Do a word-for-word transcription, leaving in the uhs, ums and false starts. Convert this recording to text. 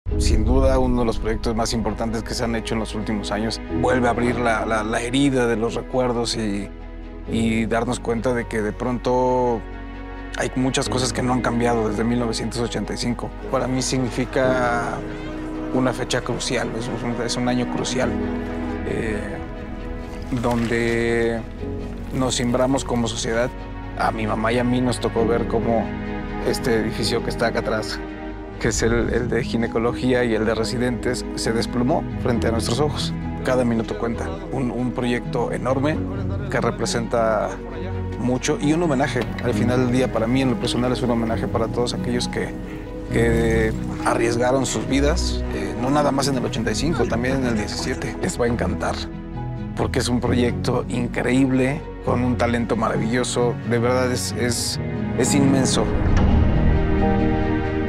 sin duda uno de los proyectos más importantes que se han hecho en los últimos años. Vuelve a abrir la, la, la herida de los recuerdos y, y darnos cuenta de que de pronto hay muchas cosas que no han cambiado desde mil novecientos ochenta y cinco. Para mí significa una fecha crucial, es un, es un año crucial, eh, donde nos cimbramos como sociedad. A mi mamá y a mí nos tocó ver cómo este edificio que está acá atrás, que es el, el de ginecología y el de residentes, se desplomó frente a nuestros ojos. Cada minuto cuenta. Un, un proyecto enorme que representa mucho y un homenaje. Al final del día, para mí, en lo personal, es un homenaje para todos aquellos que, que arriesgaron sus vidas, eh, no nada más en el ochenta y cinco, también en el diecisiete. Les va a encantar, porque es un proyecto increíble, con un talento maravilloso. De verdad, es, es, es inmenso.